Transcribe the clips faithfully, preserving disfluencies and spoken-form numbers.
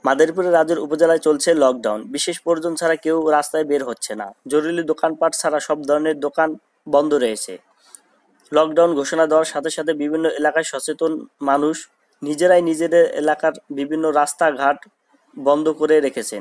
মাদারীপুরের রাজুর উপজেলায় চলছে লকডাউন। বিশেষ প্রয়োজন ছাড়া কেউ রাস্তায় বের হচ্ছে না। জরুরি দোকানপাট ছাড়া সব ধরনের দোকান বন্ধ রয়েছে। লকডাউন ঘোষণা দেওয়ার সাথে সাথে বিভিন্ন এলাকায় সচেতন মানুষ নিজেরাই নিজেদের এলাকার বিভিন্ন রাস্তাঘাট বন্ধ করে রেখেছেন,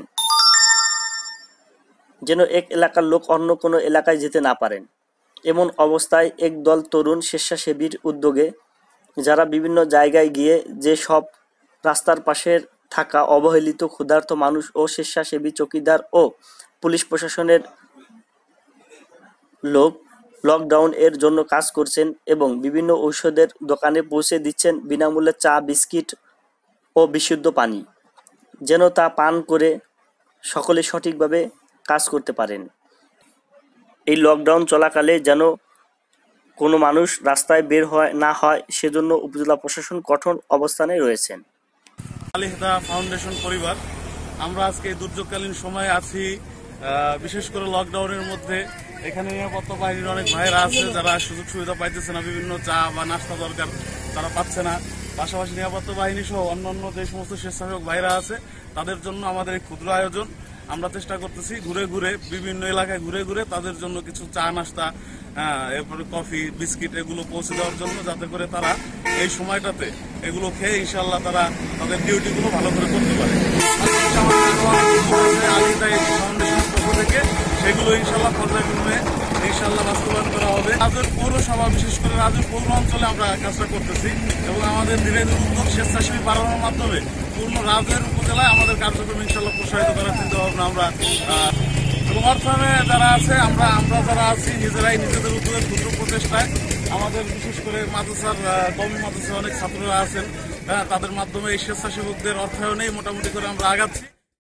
যেন এক এলাকার লোক অন্য কোনো এলাকায় যেতে না পারেন। এমন অবস্থায় একদল তরুণ স্বেচ্ছাসেবীর উদ্যোগে যারা বিভিন্ন জায়গায় গিয়ে যে সব রাস্তার পাশের থাকা অবহেলিত ক্ষুধার্ত মানুষ ও স্বেচ্ছাসেবী চৌকিদার ও পুলিশ প্রশাসনের লোক লকডাউন এর জন্য কাজ করছেন এবং বিভিন্ন ঔষধের দোকানে পৌঁছে দিচ্ছেন বিনামূল্যে চা, বিস্কিট ও বিশুদ্ধ পানি, যেন তা পান করে সকলে সঠিকভাবে কাজ করতে পারেন। এই লকডাউন চলাকালে যেন কোনো মানুষ রাস্তায় বের হয় না হয় সেজন্য উপজেলা প্রশাসন কঠোর অবস্থানে রয়েছেন। আলী হেদা ফাউন্ডেশন পরিবার আমরা আজকে দুর্যোগকালীন সময়ে আছি, বিশেষ করে লকডাউনের মধ্যে। এখানে নিরাপত্তা বাহিনীর অনেক ভাইরা আছে যারা সুযোগ সুবিধা পাইতেছে না, বিভিন্ন চা বা নাস্তা দরকার তারা পাচ্ছে না। পাশাপাশি নিরাপত্তা বাহিনী সহ অন্যান্য যে সমস্ত স্বেচ্ছাসেবক ভাইরা আছে তাদের জন্য আমাদের এই ক্ষুদ্র আয়োজন। আমরা চেষ্টা করতেছি ঘুরে ঘুরে বিভিন্ন এলাকায় ঘুরে ঘুরে তাদের জন্য কিছু চা, নাস্তা, হ্যাঁ এরপরে কফি, বিস্কিট এগুলো পৌঁছে দেওয়ার জন্য, যাতে করে তারা এই সময়টাতে এগুলো খেয়ে ইনশাল্লাহ তারা তাদের ডিউটিগুলো ভালো করে করতে পারে। ফাউন্ডেশনের পক্ষ থেকে সেগুলো ইনশাল্লাহ পর্যায়ক্রমে ইনশাল্লাহ বাস্তবায়ন করা হবে। রাজুর পৌরসভা, বিশেষ করে রাজুর পৌর অঞ্চলে আমরা কাজটা করতেছি এবং আমাদের ধীরে ধীরে উদ্যোগ স্বেচ্ছাসেবী বাড়ানোর মাধ্যমে পূর্ণ রাজের উপজেলায় আমাদের কার্যক্রম ইনশাল্লাহ প্রসারিত করার চিন্তা ভাবনা আমরা এবং অর্থায়নে যারা আছে আমরা আমরা যারা আছি নিজেরাই নিজেদের উদ্যোগে ক্ষুদ্র প্রচেষ্টায় আমাদের বিশেষ করে মাদ্রাসার কওমি মাদ্রাসার অনেক ছাত্ররা আছেন, তাদের মাধ্যমে এই স্বেচ্ছাসেবকদের অর্থায়নেই মোটামুটি করে আমরা আগাচ্ছি।